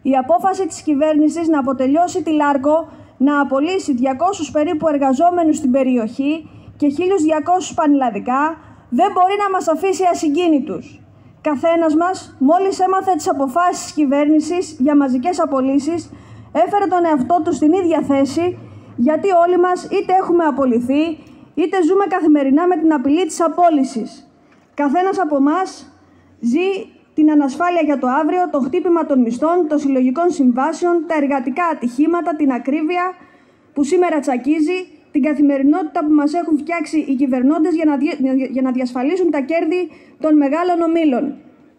Η απόφαση της κυβέρνησης να αποτελειώσει τη Λάρκο, να απολύσει 200 περίπου εργαζόμενους στην περιοχή και 1.200 πανελλαδικά, δεν μπορεί να μας αφήσει ασυγκίνητους. Καθένας μας, μόλις έμαθε τις αποφάσεις της κυβέρνησης για μαζικές απολύσεις, έφερε τον εαυτό του στην ίδια θέση, γιατί όλοι μας είτε έχουμε απολυθεί, είτε ζούμε καθημερινά με την απειλή της απόλυσης. Καθένας από εμάς ζει την ανασφάλεια για το αύριο, το χτύπημα των μισθών, των συλλογικών συμβάσεων, τα εργατικά ατυχήματα, την ακρίβεια που σήμερα τσακίζει, την καθημερινότητα που μας έχουν φτιάξει οι κυβερνώντες για να διασφαλίσουν τα κέρδη των μεγάλων ομίλων.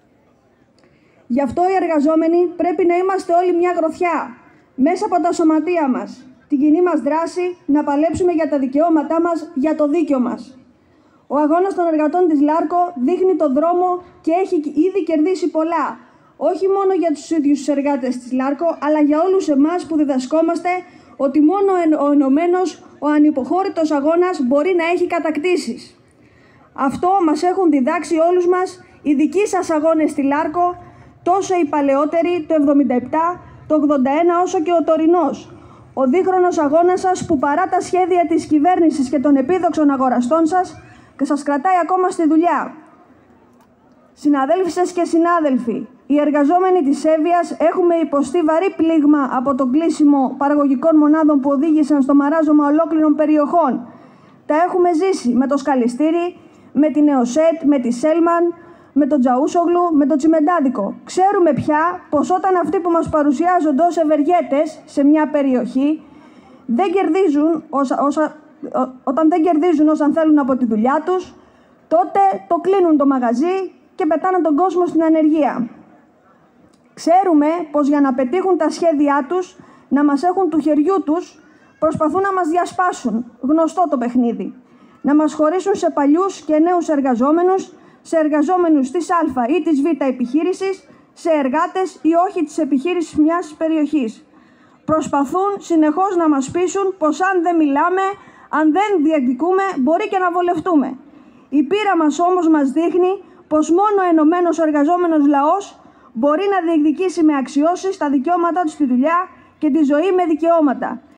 Γι' αυτό οι εργαζόμενοι πρέπει να είμαστε όλοι μια γροθιά, μέσα από τα σωματεία μας, την κοινή μας δράση, να παλέψουμε για τα δικαιώματά μας, για το δίκιο μας. Ο αγώνας των εργατών της Λάρκο δείχνει τον δρόμο και έχει ήδη κερδίσει πολλά. Όχι μόνο για τους ίδιους τους εργάτες της Λάρκο, αλλά για όλους εμάς που διδασκόμαστε ότι μόνο ο ενωμένος, ο ανυποχώρητος αγώνας μπορεί να έχει κατακτήσεις. Αυτό μας έχουν διδάξει όλους μας οι δικοί σας αγώνες στη Λάρκο, τόσο οι παλαιότεροι, το 77, το 81, όσο και ο τωρινός. Ο δίχρονος αγώνας σας που παρά τα σχέδια της κυβέρνησης και των επίδοξων αγοραστών σας, και σας κρατάει ακόμα στη δουλειά. Συναδέλφισες και συνάδελφοι, οι εργαζόμενοι της Εύβοιας έχουμε υποστεί βαρύ πλήγμα από το κλείσιμο παραγωγικών μονάδων που οδήγησαν στο μαράζωμα ολόκληρων περιοχών. Τα έχουμε ζήσει με το Σκαλιστήρι, με την ΕΟΣΕΤ, με τη Σέλμαν, με τον Τζαούσογλου, με το Τσιμεντάδικο. Ξέρουμε πια πως όταν αυτοί που μας παρουσιάζονται ως ευεργέτες σε μια περιοχή δεν κερδίζουν όταν δεν κερδίζουν όσαν θέλουν από τη δουλειά τους, τότε το κλείνουν το μαγαζί και πετάνε τον κόσμο στην ανεργία. Ξέρουμε πως για να πετύχουν τα σχέδιά τους, να μας έχουν του χεριού τους, προσπαθούν να μας διασπάσουν. Γνωστό το παιχνίδι. Να μας χωρίσουν σε παλιούς και νέους εργαζόμενους, σε εργαζόμενους της Α ή της Β επιχείρησης, σε εργάτες ή όχι της επιχείρησης μιας περιοχής. Προσπαθούν συνεχώς να μας πείσουν πως αν δεν μιλάμε, αν δεν διεκδικούμε, μπορεί και να βολευτούμε. Η πείρα μας όμως μας δείχνει πως μόνο ο ενωμένος εργαζόμενος λαός μπορεί να διεκδικήσει με αξιώσεις τα δικαιώματά του στη δουλειά και τη ζωή με δικαιώματα.